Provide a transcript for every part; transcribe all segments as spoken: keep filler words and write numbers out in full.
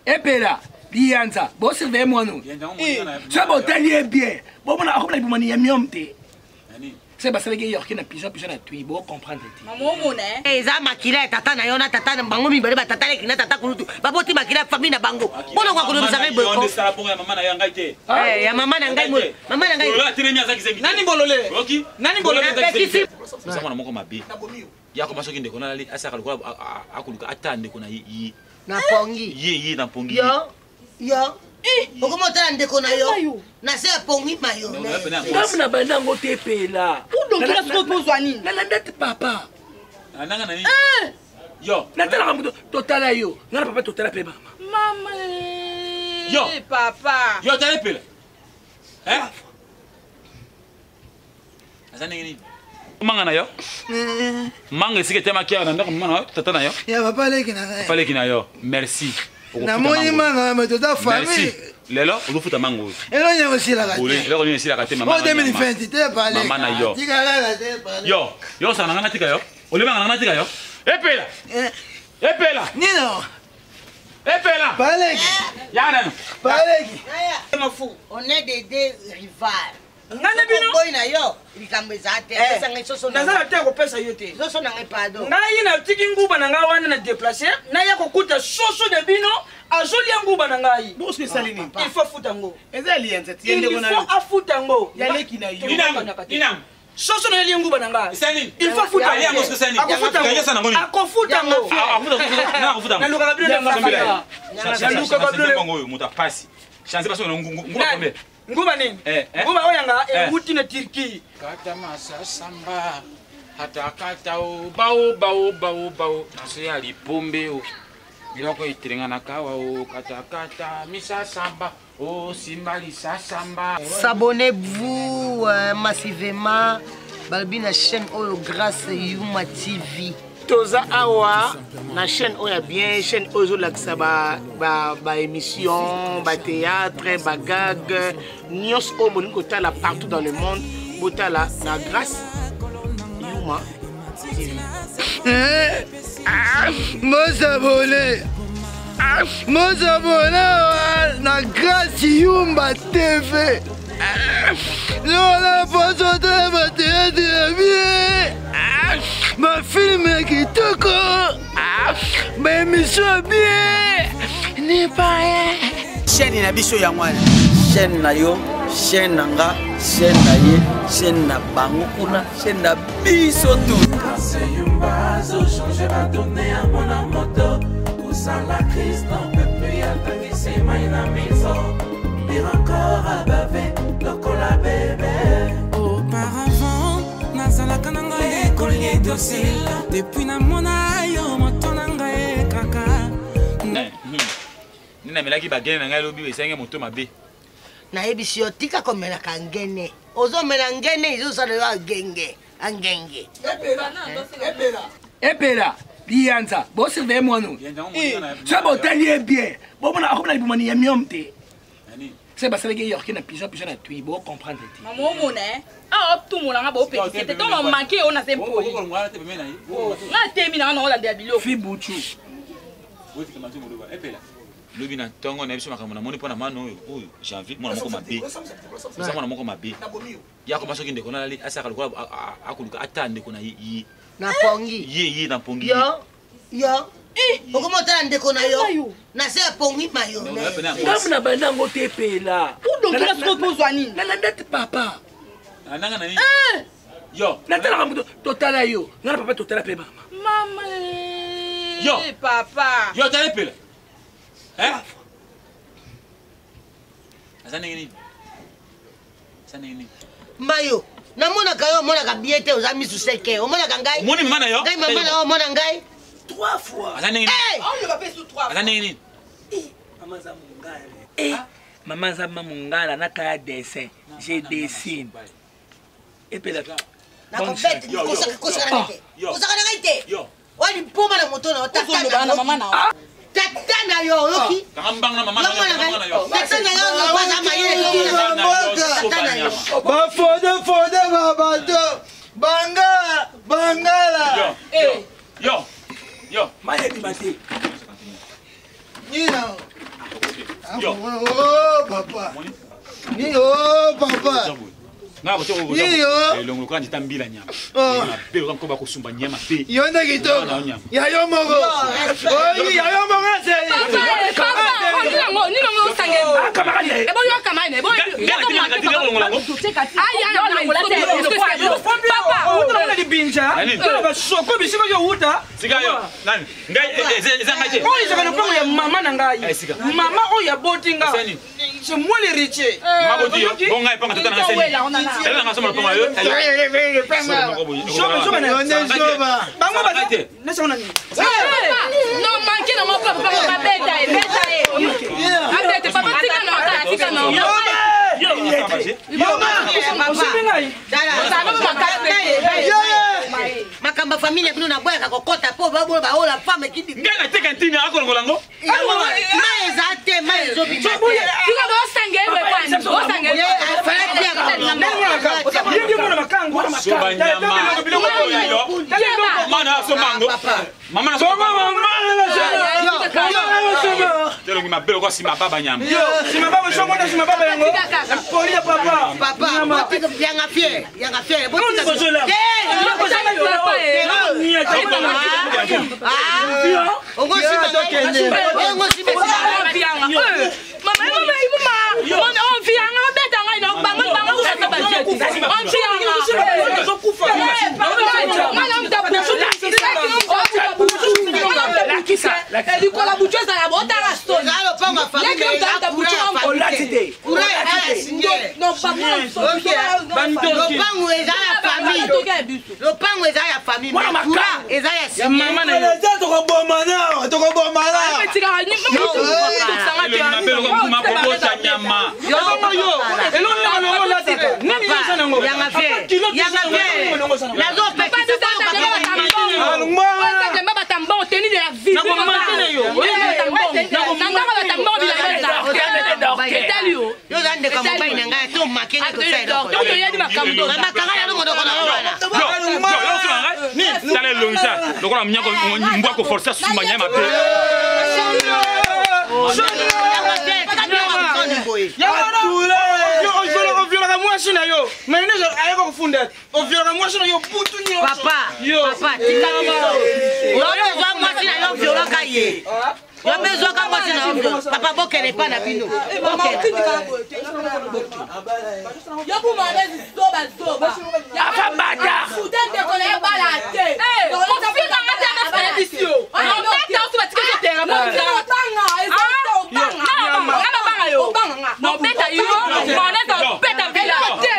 Epela, Lianza, bon surveille moi nous. Ça va t'allier bien. Bon, on a compris pour manier mieux. C'est parce que York n'a pigeon pigeon à tuer, bon comprendre. Maman mon hein. Eh, ça makila tata na yona tata na bango mi bale ba tata le kina tata kulutu. Baboti makila famille na bango. Bona kwa kulomisa ngai beko. On sala pour maman na yanga ite. Eh, ya mama na ngai mo. Mama na ngai. Ola tire mia zaki zengi. Nani bolole? Oki. Nani bolole zaki zengi. Sasa mwana moko mabe. Ya ko masoki ndeko na ali asaka lokwa akuluka atande ko na yi. Na pongi. Yi yi na pongi. Yo. Yo. Eh, okomo tala ndeko na yo. Na se pongi mayo. Ngam na banda ngote pela. Donc là ce qu'on Zwani. Na na ndete papa. Ananga nani? Eh. Yo. Na tala kamuto totala yo. Ngana papa totala pe mama. Mama. Yo. Papa. Yo tala pela. Eh? Azani nini? Manga na yo? Manga sike tema kia na ndako mama tata na yo? Ya papa leki na. Papa leki na yo. Merci. Na moni manga me tota famille. Lelo, on futa mango. Elo nyango sila kate. Ole, lelo ni sila kate mama. O deux mille vingt te parler. Mama na yo. Tika la te parler. Yo, yo sa nanga tika yo. Ole manga nanga tika yo. Epela. Epela. Nino. Epela. Parler. Ya na. Parler. On est des deux rivales. Ngana bino. Boy na yo, likambe zate. Pesa ngai soso na. Nazala te ko pesa yo te. Soso na ngai pardon. Ngai na tiki nguba na ngai wana na déplacer. Na ya ko kuta soso de bino. Azoli nguba na ngai. Bon ce que ça lini. Il faut futa ngo. Eza Lianza Il tiende kona. faut afuta ngo. Ya leki na yo. Inam. Inam. Soso na li nguba na ngai. Sani. Il faut futa. Ali yango sani. Akofuta ngo. Akofuta ngo. Ah, afuta. Na afuta. Na luka bino na fafila. Na luka bino ngo muta pasi. Chance parce que nguba kombe. Nguba nini? Eh, eh. Nguba oyanga ebuti na Turki. Kata masa samba. Hata kata o bao bao bao bao. Nase ya lipombe o. Biloko itirenga na kawa o kata kata misa samba. O simbali sa samba. S'abonnez-vous euh, massivement. Balbi na chaîne Oyo grâce Yuma T V. Toza awa na chaîne oya bien chaîne ozo laksa ba ba ba émission ba théâtre ba gag nyos o moni ko tala partout dans le monde botala na grâce Yuma Eh. Mo s'abonner. Mo s'abonner na grâce Yuma T V. Non la poso de ma théâtre bien. Ma film qui te co. Ma émission bien. N'est pas rien. Chaîne na biso ya mwana. Chaîne na yo, chaîne nanga, chaîne na ye, chaîne na bango kuna, chaîne na biso tout. C'est une base, changer la donnée à mon moto. Où ça la crise dans le pays à tanguer c'est ma maison. Pire encore à baver, le cola bébé. Auparavant, nazala kananga e collier docile. Depuis na mona yo motonanga e kaka. Nina melaki bagene na ngai lobi esenge moto mabe. Na ebisi yo tika komela kangene. Ozo mela ngene izo sa le genge. Angenge. Epela. Epela. Epela. Lianza, bon surveille moi nous. Ça va t'allier bien. Bon on a compris pour manier mieux. C'est parce que York n'a pigeon pigeon à tuer, bon comprendre. Maman mon hein. Ah tout mon nga bo pe. C'était ton manqué on a sempo. Na termina na on a bilo. Fi buchu. Lobi na tongo na biso makambo na moni pona mano oyo janvier mwana moko mabe. Sasa mwana moko mabe. Ya ko masoki ndeko na ali asaka lokwa akuluka atande ko na yi. Na pongi. Yi yi na pongi. Yo. Yo. Eh, okomo tala ndeko na yo. Na se pongi mayo. Ngam na banda ngote pela. Donc là ce qu'on Zwani. Na na ndete papa. Ananga nani? Eh. Yo. Na tala kamuto totala yo. Ngana papa totala pe mama. Mama. Yo. Papa. Yo tala pela. Eh? Azani nini? Azani nini? Mayo. Na mona kayo mona ka biete ozami suseke. O mona kangai. Moni mama na yo. Ngai mama na o mona ngai. Trois fois. Azani nini? On ne va pas sous trois. Azani nini? Maman za mungala. Eh, maman za mungala na kaya dessin. Je dessine. Epela. Na ko bête ni ko sa ko sa nake. Ko sa nake ite. Yo. Wani poma na moto na tata na mama na. Tata na yo yoki. Kambang na mama na mama na yo. Tata na yo no kwa sama yele. Tata na yo. Ba fode fode ba bato. Bangala, bangala. Yo. Eh. Yo. Yo. Maye di mate. Nino. Oh, papa. Ni oh, papa. nga ko toko ko longo ko ndita mbila nyama na be ko ba ko sumba nyama be yonda kitoko ya yo mogo oyi ya yo mogo se papa ni ngo ni ngo sange kama kale e bo yo kama ne bo ya ko ma ka tire longo longo ai ya na ngo la te papa uta na di binja ba soko bisiko yo uta sigayo nani ngai eza ngai o isa kana pango ya mama na ngai mama o ya botinga c'est moi les riches mabodi yo bon ngai panga tata na seni ela nga soma panga yo soba soba na soba bango ba te na sona ni no manki na mo papa ba beta e beta e abete papa tika no ta tika no yo yo mama dala sana makata yo makamba familia bino na boya ka kokota po ba ba ola femme kidi ngana teka ntini akolongo lango mai zate mai zo bi tika bo sange we kwani bo sange fala dia ka yindi mwana makango soba nyama mana so mango mama na so mama telo ngi mabelo kwa sima baba nyama yo sima baba so mwana sima baba yango polia papa papa botika yanga fier yanga fier botika ko jola ongo sima ongo sima mama mama mama mama on fianga beta ngai no bango bango ko sa budget on fianga zo kufa mama mta puchuta la kisa eli ko la bucheza la bota la stone ngalo panga familia la bucheza on latide ura ya singe no papa lo pango eza ya famille lo pango eza ya famille ura eza ya singe mama na eza to ko bomana to ko bomana tika ni mabelo kwa kuma kokota nyama yo yo elo na lo latide nani yesa nango yanga fier yanga fier la zo pekisa Mama batamba oteni de la vie. Na ko mantene yo. Na ko batamba bila beza. Yo zande ka mobile na ngai to makenge ko sai do. To yedi makamdo. Mama kangala no modo ko na wana. ni tale longisa lokola mnyako mbwa ko forcer suma nyama pe Papa, papa, tika yo. Yo besoin moi si na yo violent ka ye. Yo besoin ka moi si na yo. Papa bokele pa na bino. Yo bu malezi zoba zoba. Afa bata. Student de kole bala te. Eh, on fi ka ngata ka tradition. On tata o tuba tika terrain. Mo tanga, ezito tanga. Ngaba banga yo. No beta yo. Mo neta beta bila.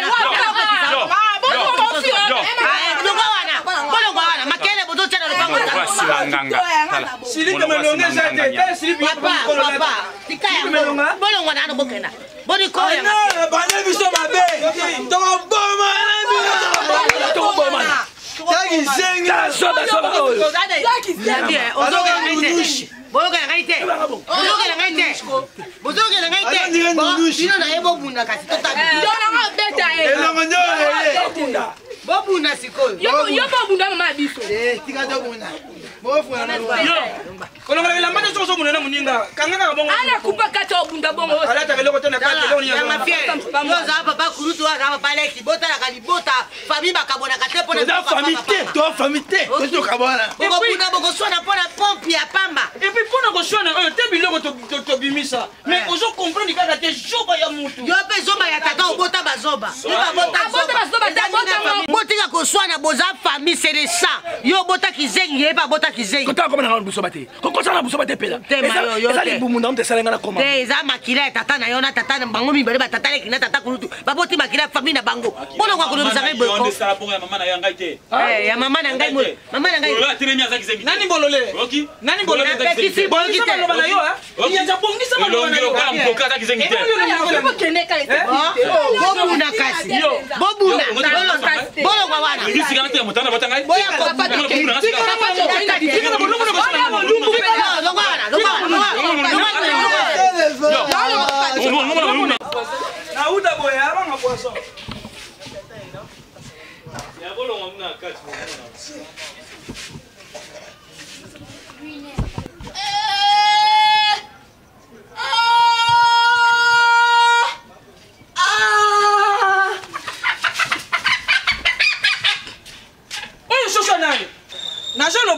Silika melonga zate, ta silika papa, papa. Tika ya melonga. Bolonga na no bokena. Boni ko ya. Na, bana biso mabe. To boma na bi. To boma. Tagi zenga soba soba. Tagi zenga. Ozoga ngaite. Bologa ngaite. Ozoga ngaite. Bozoga ngaite. Bino na ebo bunda kasi to tabi. Dona nga beta e. Elongo nyo. Bobuna sikoyo. Yo yo bobunda mama biso. Eh, tika to bunda. Bofu na yo. Kono ngala mata so so munena muninga. Kanga ka bongo. Ala kupa kata obunda bongo. Ala ta beloko tena kata leo ni ya. Yo za papa kurutu za papa leki bota la kalibota famille bakabona kate pona. Za famille te, to famille te. To kabona. Boko bunda boko sona pona pompe ya pamba. Et puis pona ko sona oyo te biloko to to bimisa. Mais ozo comprendre kaka te joba ya mutu. Yo pe zoba ya tata obota bazoba. Iba bota bota bazoba ta bota botika ko sona boza famille c'est le sang. Yo bota kizengi eba bota kizengi. Kota ko na buso bate. Ko ko sana buso bate pela. Tema yo. Eza libumu na mte salenga na koma. Te eza makila tata na yo na tata na bango mibale ba tata leki na tata kurutu. Baboti makila famille na bango. Bono kwa kulobisa ngai boyo. Ndio sala ponga ya mama na yanga ite. Eh ya mama na ngai mo. Mama na ngai. Ola tine miaza kizengi. Nani bolole? Oki. Nani bolole? Kisi bolole kite. Bana yo ha. Iyaja bongisa bana yo. Ngiro kala mpoka za kizengi te. Yo kene kale. Bobuna kasi. Bobuna. Bono kwa wana. Ngisi kana te mutana batangai. Boya ko papa dike. Papa dike. Nauda boya abanga poisson. Ya bolo ngomna kati. Eh! Ah!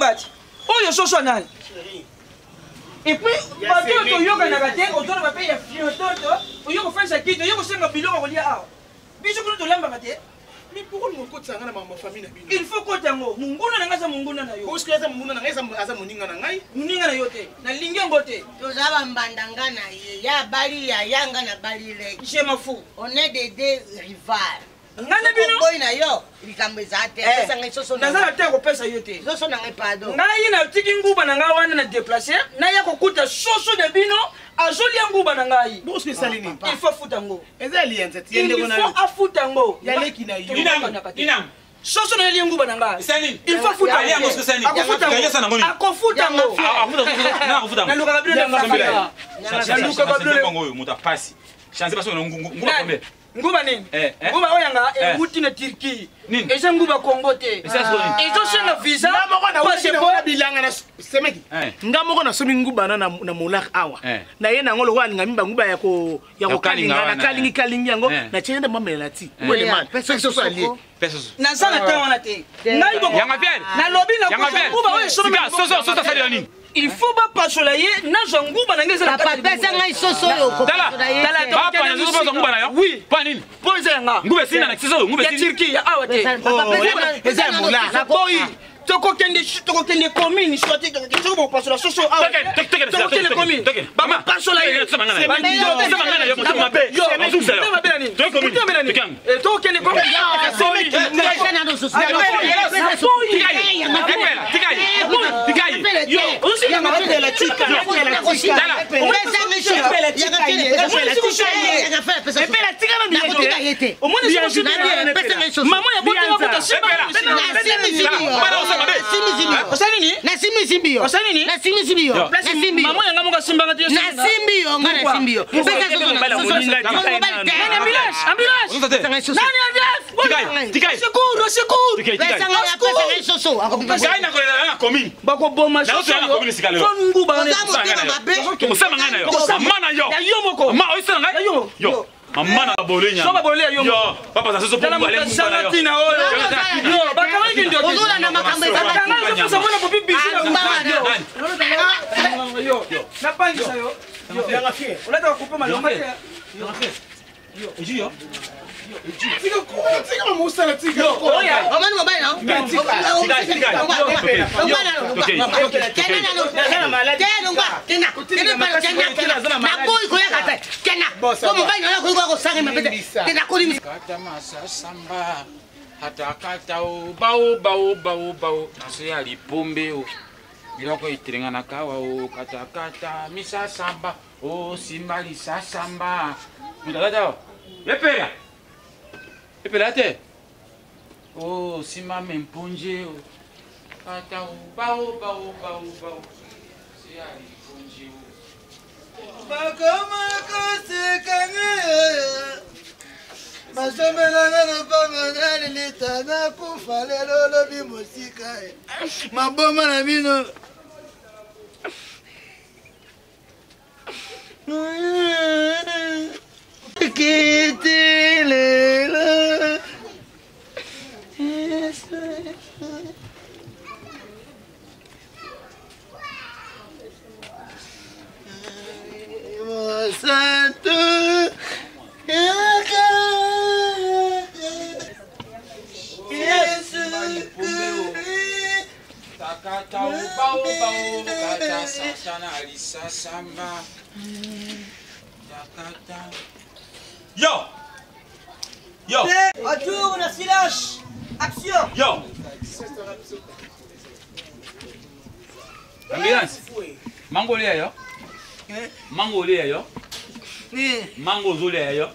bati. Oyo soso nani. Et puis bato to yoka na kate autour ba pe ya fiototo, oyo ko faire ça kito, oyo ko senga biloko ko lia awa. Biso ko to lamba kate. Mais pourquoi nous côté ça na ma famille na bino? Il faut ko tango. Munguna na ngasa munguna na yo. Parce que ça munguna na ngasa asa muninga na ngai. Muninga na yote. Na linge ngote. To zaba mbandanga na ye. Ya bali ya yanga na bali le. Je m'en fous. On est des deux rivales. Ngana bino. Boy na yo. Likambo ezate. Pesa ngai soso na. Nazala te ko pesa yote. Soso na ngai pardon. Ngai na tiki nguba na ngai wana na déplacer. Na ya ko kuta soso de bino. Azoli nguba na ngai. Parce que ça lini. Il faut futango. Ezali yenze Il faut afutango. Yale kina yo. Inam. Inam. Soso na nguba na ngai. Sani. Il faut futango. Ali yango sani. Akofutango. Akofutango. Afutango. Na afutango. Na luka bilo na ngafala. Na luka bilo ngo muta pasi. Chance baso nguba kombe. Nguba nini? Nguba oyanga ebuti na Turquie. Eza nguba Congo te. Ezo senga visa. Parce que bilanga na semeki. Ngamo na somi nguba na na molak awa. Na ye na ngolo wa linga mimba nguba ya ko ya ko kalinga na kalingi kalingi yango na chende mamela ti. Wele man. Pesa so so ali. Pesa so. Na sala ta wana te. Ngai boko. Yanga bien. Na lobi na ko nguba oyo somi. So so so ta sali nini? Il faut pas pasolayer na zonguba na ngeza na papa pesa ngai soso yo ko pasolayer tala papa na zoso nguba na yo oui pa nini poza nga ngube sina na kiso ngube sina ya Turquie ya awa te pesa mula na boy toko kende toko kende commune sorti toko ko pasola soso awa toko kende commune baba pasolayer sema ngana sema ngana yo mutuma be yo sema be nani toko commune toko kende commune ya soli pesa na soso tikai tikai yo ya mapele la tika ya la tika pesa ngai soso ya ngafela pesa pesa tika na tika yete omoni soso na pesa ngai soso mama ya bote ya simba na simi simi Osanini? Na simbi simbi yo. Osanini? Na simbi simbi yo. Na simbi. Mama yanga muka simba ngati yo. Na simbi yo, ngana simbi yo. Pesa soso na bala muninga tika ina. Nani ambulance? Ambulance. Nani ambulance? Tikai, tikai. Secours, secours. Pesa ngaya pesa ngai soso. Gai na kolela na commune. Bako boma soso. Na commune sikale. Fon nguba ne. Musama ngana yo. Mana yo. Ya yo moko. Ma oyisa ngai. Yo. Yo. Amana bolenya. Soba bolenya yo. Yo, papa za soso pomba le ngumba yo. Yo, bakama ndio. Ozola na makambe za bakama soso mwana po bibi na ngumba yo. Yo, na pangisa yo. Yo, yanga fie. Unataka kukupa malomba ya. Yo, yo, ejiyo. Tika ko, tika mamusa na tika. Yo, oya. Omani mobile na. Tika, tika. Omani na. Kena na no. Kena maladi. Kena ngwa. Kena. Kena kena. Na boy ko yakata. Kena. Ko mobile na ko ko sange mabete. Kena ko limi. Kata masa samba. Hata kata o bau bau bau bau. Nasi ali pombe o. Biloko itiringa na kawa o kata kata misa samba. O simbali sa samba. Mudagata o. Yepera. Yepera te. O simba mempunje o. Kata o bau bau bau bau. Si ali punje o. Bakama kasekanga. Masomela na pama na lita na kufa lelo lobi musika. Maboma na bino. Kitilela. Santo. Takata ubau bau kata satana alisa samba. Takata. Yo. Yo. Retour de silence. Action. Yo. Ambulance. Mango le yo. Mango le yo. Mango zole yo.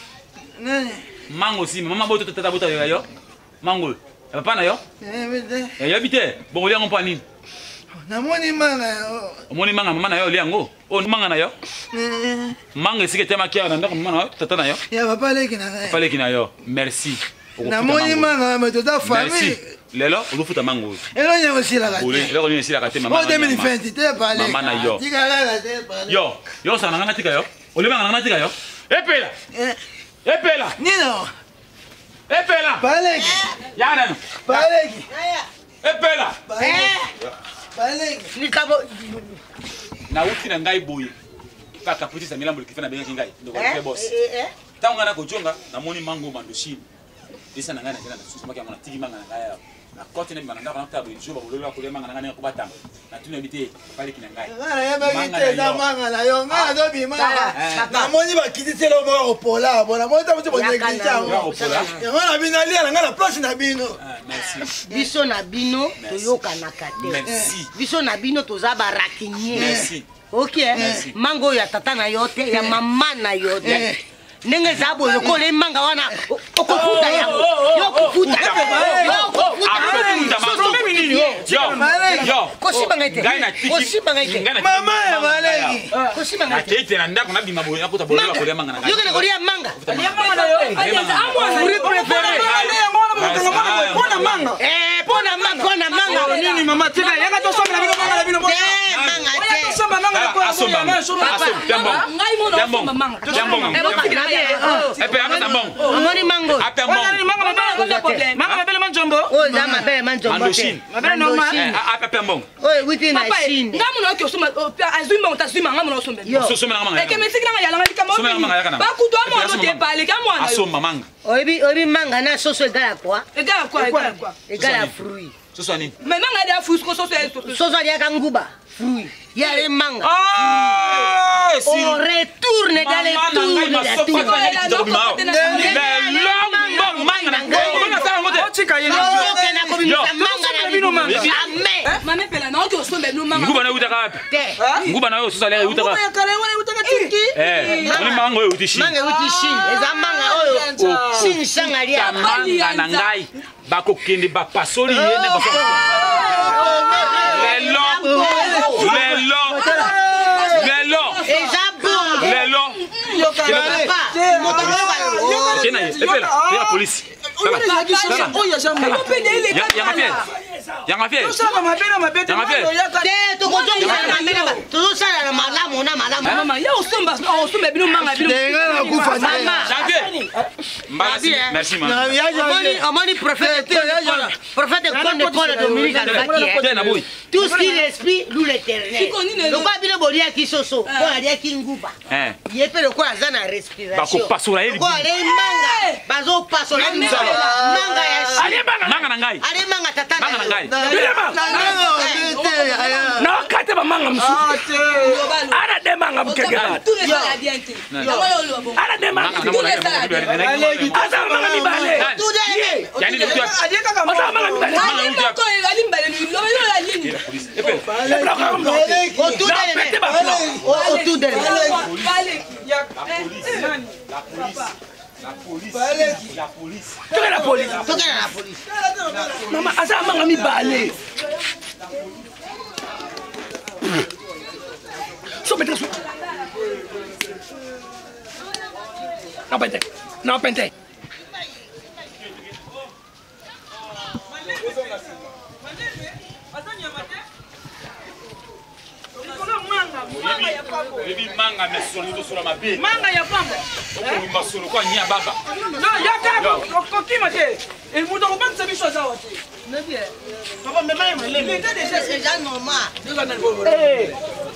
Mango si mama boto tata bota yo. Mango. Papa na yo? Eh, yo bite. Bon oli ngompa nini? Namoni manga yo. Omoni manga mama na yo oli ngo. O manga na yo? Manga sike tema kia na ndako mama na yo tata na yo? Ya papa leki na yo. Papa leki na yo. Merci. Namoni manga me tota famille. Merci. Lelo ozofuta mango. Elo nyango sila ka. Oli, lelo nyango sila ka te mama. O deux mille vingt te pale. Mama na yo. Tika la te pale. Yo, yo sa na ngana tika yo. Oli manga ngana tika yo. Epela. Epela. Nino. Epela. Paleki. Yana. Paleki. epela likabo nauti na ngai boye kaka petisa milambo likifa na benga ngai ndoko ke boss tango ngana ko jonga na moni mango mandoshini disa na ngana tena na susu maki ngana tiki manga na ngai na kote ne bana ndako na tabo njoba bololo ko le manga na ngana ko batanga na tuna bite pale kina ngai ngana ya bagite na manga na yo ngana do bi manga na moni bakitise lo mo opola bona mo ta mo bonye chango ngana bina lia na ngana place na bino merci biso na bino toyoka na kate merci biso na bino toza barakinye merci ok mango ya tata na yo te ya mama na yo te ndenge za boye ko le manga wana okofuta yango yo kofuta yo kofuta kosiba ngete kosiba ngete mama ya maleki kosiba ngete akete na ndako na bima boye nakota bololo ko le manga na ngai yo kene ko lia manga lia manga na yo furi préféré pona manga eh pona manga pona manga nini mama tika yanga to somba na bino manga na bino manga te to somba manga na ko asomba asomba ngai mo na somba manga jambo epe akata mbongo amoni mango ape mbongo manga mabele manga mabele manjombo oh za mabele manjombo mandoshini mabele normal ape mbongo oh witi na chine ngamu no kyo soma azuma utazuma ngamu no sombe so so manga manga eke mesiki na yala ngali kama so manga yakana ba kuto mo no te pale kama wana asomba manga obi obi manga na soso egala kwa egala kwa egala kwa egala fruit so so nini mais manga dia fruit ko soso soso dia kanguba fruit ya le manga ah si on retourne dans les tours de la tour nguba na utaka wapi nguba na yo sasa leo utaka eh ni mango yo utishi manga utishi eza manga oyo sin sanga lia manga na ngai bakokende bapasoli yene ba lelo lelo lelo eza bon lelo kena epela ya police yanga fie tosala mabele mabete te tozosala na malamu na malamu mama ya osomba osomba bino manga bino merci man amoni prophète prophète konde Paul Dominique alobaki tout ce qui respire loue l'éternel lokwa bino boliaki soso po aliaki nguba ye pe lokwa aza na respiration bakopasola ye ko ale manga bazopasola manga ya ale manga na ngai ale manga tata manga na ngai na kate ba manga musu ana de manga mukegela ana de manga asa manga mibale yani ndio adieka kama asa manga mibale manga ko ali mbale ni lo yo la lini autour de la police la police la police toka la police toka la police mama asa manga mibale so betra so na pente na pente Bibi manga mesoni to sura mabe. Manga ya pamba. Ko mbasoro kwa nya baba. No, ya kana ko kima te. El mundo ko banza biso za wote. Na bien. Papa me mai me le. Mais déjà c'est déjà normal. Eh.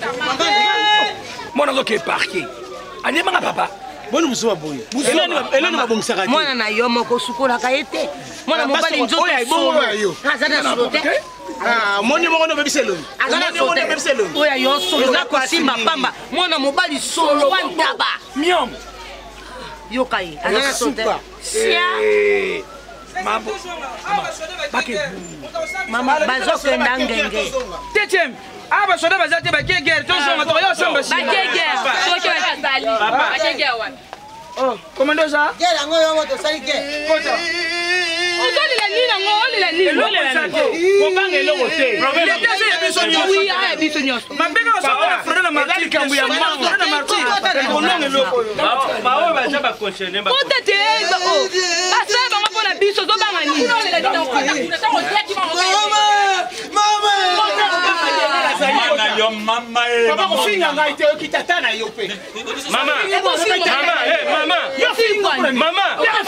Mwana zo ke parquet. Anye manga papa. Boni musuwa boye. Eleni eleni babongisaka. Mwana na yo moko sukola kayete. Mwana mobali nzoto yo. Azana sulote. Ah, moni moko no bebiselo. Azana sote bebiselo. Oya yo solo na kosimba pamba. Mwana mobali solo wantaba. Miom. Yo kai. Azana sote. Sia. Mambo. Bake. Mama bazoke ndangenge. Tetiem. Aba soda bazate ba guerre to zonga to yo samba si. Ba guerre. To ke ba sali. Ba guerre wa. Oh, commando ça? Guerre ngo yo moto sali ke. Kota. Ozoli la nina ngo oli la nina. Lo le la ko. Ko bange lo wote. Le tese ya biso nyo. Oui, ah biso nyo. Mabega so na frère na Martin kambu ya mama. Frère na Martin. Ko nonge lo ko. Ba o ba jaba concerné ba. Kota te ba o. Asa ba ngo na biso zo banga ni. Kuno le la nina ko. Na ta ko ti ma. Mama! Mama! Mama yo yo mama e papa ko finga ngai te okitata na yo pe mama mama eh mama yo finga mama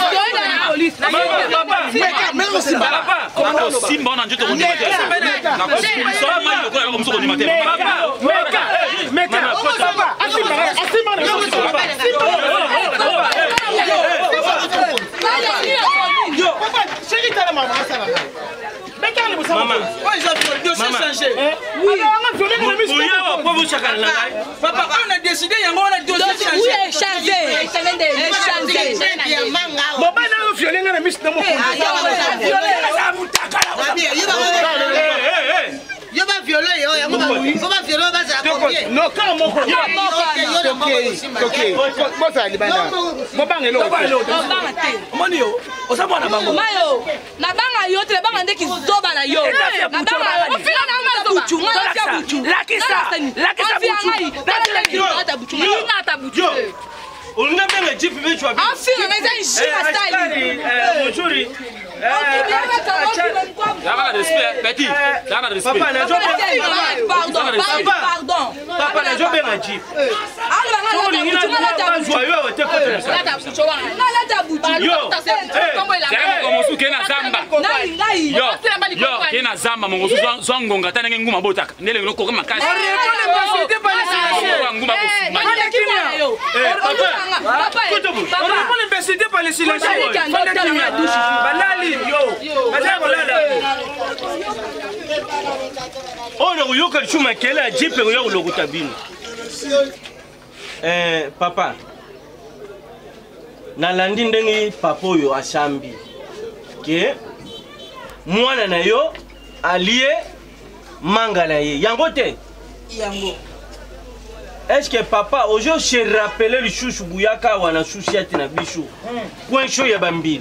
mama papa meka meka simba papa ko simba on njoto ko ndimate na ko so ma yo ko ko so ko ndimate papa meka meka papa asimba asimba yo papa chéri tala mama sala meka le musa mama ouais j'ai vu le dossier changé oui on a violé le monsieur oui pour vous chakala na papa on a décidé yango on a dossier changé oui changé changé bon ben on violé le monsieur na moko yo ba violé yo yango ba faut ba violé ba za combien non quand moko yo OK moi ça libana mo bangelo moni yo osabona bango mayo na banga yo te banga ndeki zoba na yo na banga ofina na mazo buchu ngala buchu lakisa lakisa buchu na buchu na ta buchu on a bien le jeep mais tu as en film mais c'est une style euh bonjour Dama na respect, petit. Dama na respect. Papa na jo pardon, pardon. Papa na jo benga jeep. Ala ngala ta buchu ngala ta buchu. Yo te ko te. Ngala ta buchu wa. Ngala ta buchu. Yo. Kombo ila. Sema kwa musu kena zamba. Ngai ngai. Yo. Yo kena zamba mongosu zongonga tana nguma botaka. Ndele ngoko kama kazi. Répondez pas c'était pas les nguma Eh, papa. Papa. On répond les c'était pas les silencieux. Balali yo. Baza kolala. Oh no yo ka chuma kela jeep yo lokuta bino. Eh papa. Nalandi ndenge papa oyo ashambi. Ke mwana na yo alie manga na ye. Yango te. Yango. Est-ce que papa ojo se rappeler le chouchou buyaka wana souciati na bichou. Point chaud ya bambili.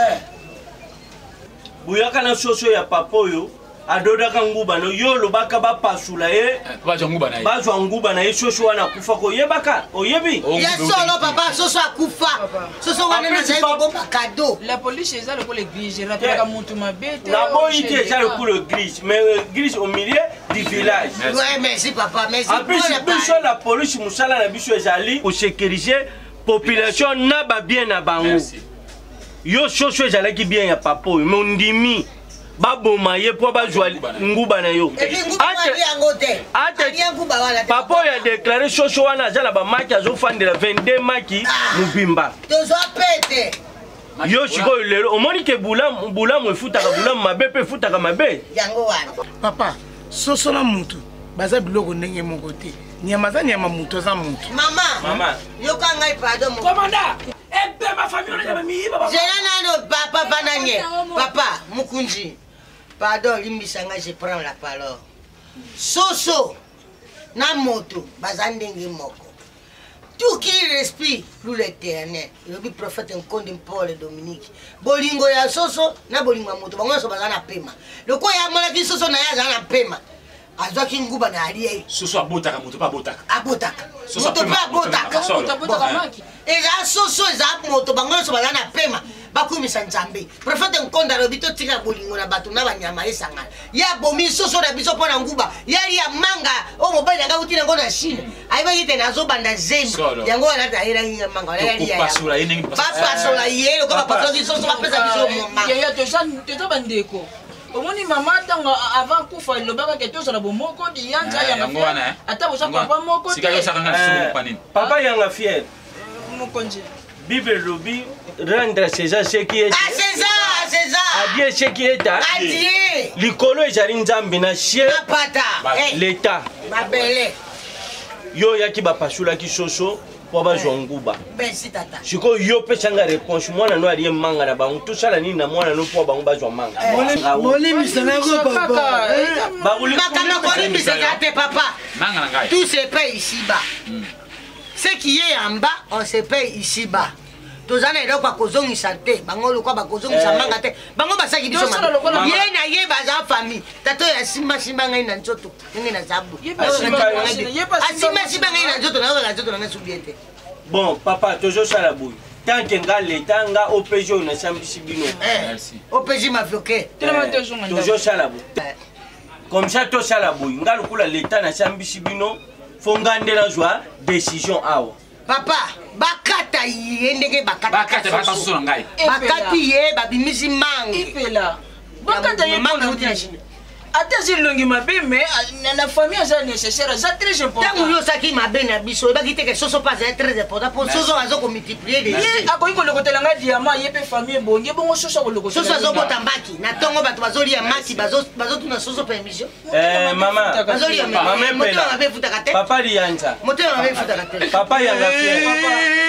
Buyaka na soso ya papa oyo adodaka nguba no yo lobaka ba pasula ye bazwa nguba na ye bazwa nguba na ye soso wana kufa ko yebaka oyebi ya solo papa soso akufa soso wana na zai ko cadeau la police eza le ko l'église je rappelle ka mutu mabete la boyite eza le ko l'église mais l'église au milieu du village. Ouais merci papa merci. En plus biso la police musala na biso ezali o sécuriser population na ba bien na bango. Yo soso ezalaki bien ya papa oyo mais ndimi baboma ye po bazwa nguba na yo papa oyo adéclaré soso wana aza na bamaki azofandela vingt-deux maki mobimba yo sikoyo lelo omoni ke bulamu efutaka bulamu mabe mpe efutaka mabe papa soso na mutu baza biloko ndenge moko te nyama za nyama mutu aza mutu mama yoka ngai pardon commandant ebe ma famille on a mis baba jela nano papa bananye papa mukunji pardon limbisa ngai je prends la parole soso na moto baza ndenge moko tout qui respire pour l'éternel le prophète Nkonde Paul Dominique bolingo ya soso na bolingo ya moto bango so baza na pema loko ya mona ki soso na ya za na pema azwa ki nguba na aliye soso abotaka moto pa botaka abotaka moto pa abotaka abotaka maki eza soso eza moto bango so baza na pema bakumisa nzambe prophète Nkonde alobi to tika bolingo na bato na banyama esangana ya bomi soso na biso pona nguba yali ya manga o mobali nga utina ngona Chine aiba yite nazo banda zembe yango wana ta ira ya manga yali ya pasula yene papa sola yelo ko papa soso bapesa biso mama ya to san to bandeko omoni mama tanga avant kufa lobaka ke tozo na bomoko di yanja ya ngwana ata bosa papa moko sika yo saka ngana panini papa yanga fier mokonje Bible lobi rendre César ce qui est à César à César à Dieu ce qui est à Dieu likolo ezali nzambe na chien pata l'état babele yo yaki bapasula ki soso po bazwa nguba merci tata siko yo pesanga réponse mwana no aliye manga na bango tosala nini na mwana no po bango bazwa manga molimi sana ko papa baguli makama ko limbi sana te papa manga na ngai tout se paye ici bas ce qui est en bas on se paye ici bas tozana elo kwa kozongisa te bango lokwa bakozongisa manga te bango basaki biso mama ye na ye baza famille tato ya simba simba ngai na nzoto ngai na zabu asimba simba ngai na nzoto na nzoto na subiete bon papa toujours ça la bouille tant que nga l'état nga O P J na sambisi bino merci O P J mafioke toujours ça la bouille comme ça to sala boy nga lokula l'état na chambisi bino fo ngande na joie décision awa papa bakata ye ndenge bakata bakata bakata so ngai bakati ye babimisi mangi ipela bakata ye manga utina ata zilongi mabe mais na famille ça nécessaire ça très important tangu yo saki mabe na biso ba kite que soso pas très important pour soso azo ko multiplier des ye akoyi ko lokotela nga diamant ye pe famille bonge bongo soso ko lokotela soso azo botambaki na tongo bato bazoli ya maki bazo bazo tuna soso permission eh mama bazoli ya mama pela mabe futa kate papa lianza moteur mabe futa kate papa yanga fier papa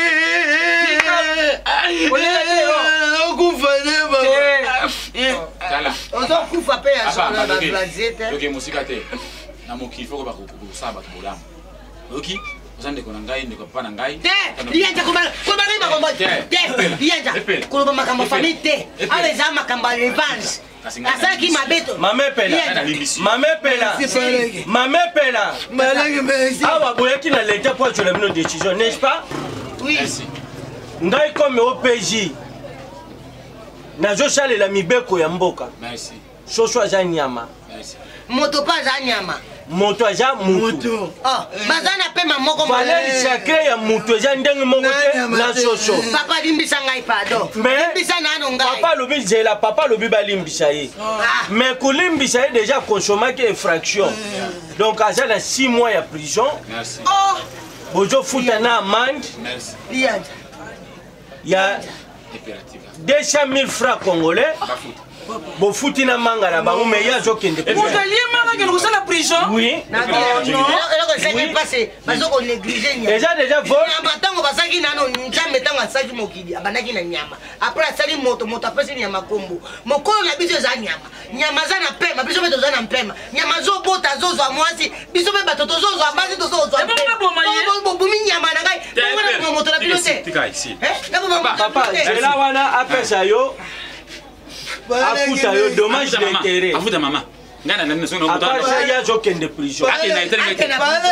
Kala. Ozo kufa pe ya zona ba blazete. Yoke musika te. Na mokifo ko ba ko saba ko bolam. Oki, osande ko ngai ndiko papa na ngai. Te, lianja ko ba ko ba ngai makombo. Te, lianja. Ko ba makambo famille te. Ale za makambo revenge. Asa ki mabeto. Mame pela. Mame pela. Mame pela. Malange merci. Awa boyaki na l'état pour tu la décision, n'est-ce pas? Oui. Merci. Ngai comme O P J. Nazo sale la mibeko ya mboka. Merci. Soso aza nyama. Merci. Moto pa za nyama. Moto aza mutu. Oh, bazana pe mamoko mo. Valeri sacré ya mutu aza ndenge moko te na soso. Papa limbisa ngai pardon. Limbisa nano ngai. Papa lobi zela, papa lobi ba limbisa ye. Mais ko limbisa ye déjà consommé que infraction. Donc aza na six mois ya prison. Merci. Oh, bozo futa na amende. Merci. Lianja. Ya deux cent mille francs congolais. Bon fouti na manga na bango mais ya zo kende. Vous allez manga que nous sommes en prison. Oui. Non, non, ça n'est pas c'est parce qu'on néglige. Déjà déjà vol. Matango basaki nano njambe tango asaki mokili abanaki na nyama. Après asali moto moto apesi nyama kombo. Mokolo na biso za nyama. Nyama za na pema, biso beto za na pema. Nyama zo bota zo zo mwasi, biso be batoto zo zo ambazi to zo zo. Bo bo mi nyama na ngai. Bo moto na pilote. Tika ici. Eh? Papa, c'est là wana apesa yo. Afuta yo dommage d'intérêt. Afuta mama. Ngana nana songo mutana. Apesa ya zo kende prison. Ake na intérêt ngeke.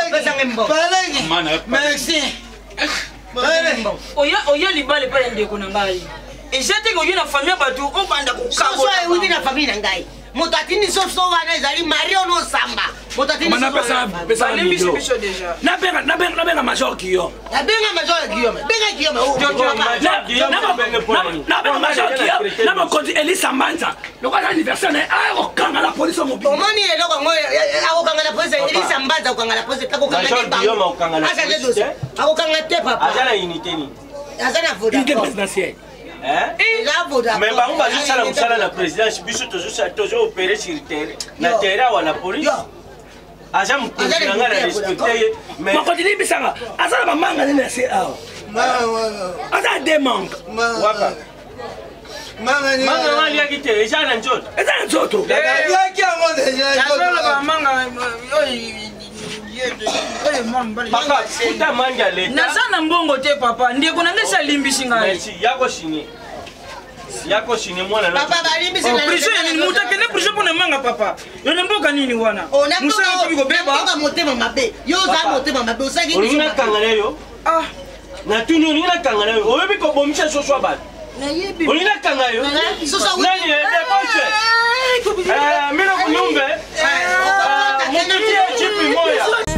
Merci. Oya oya libale pale ndeko na ngai. Ejete ko yona famille batu o banda ko kabo. So so ewi na famille na ngai. Moto atini soso wana ezali Mario no samba. Moto atini soso. Mana pesa pesa ni biso biso déjà. Na benga na benga na benga major Guillaume. Na benga major Guillaume. Benga Guillaume. Na benga major Guillaume. Na ba konti Elisa Manza. Loko anniversaire na a okanga la police mobile. Omoni eloko ngo a okanga la police Elisa Manza okanga la police kako kanga te ba. Guillaume okanga la police. Akokanga te papa. Azana unité ni. Azana voda. Unité présidentielle. Hein? Mais par contre, je suis là la présidence, je suis toujours opéré sur le terrain. La terre ou la police. Agent Moukouzanga l'a respecté. Mais quand il dit Bissanga, Azana va manquer de laisser à. Azana demande. Mama ni mama ni akite eja na njoto. Eja na njoto. Ya kia mo deja. Azana manga Papa, puta manja leta. Nazana mbongo te papa, ndeko na ngesa limbisi ngai. Merci, yako shini. Yako shini mwana na. Papa balimbisi na. Prison ni mutakene prison pona manga papa. Yo nemboka nini wana? Musa ko beba. Nga motema mabe. Yo za motema mabe usaki ni. Ona kangana yo. Ah. Na tuni ni na kangana yo. Oyebi ko bomisha soswa ba. Na yebi. Ona kangana yo. Sosa nani e debauche. Eh, mimi na kunyumbe. Eh, mimi chipi moya.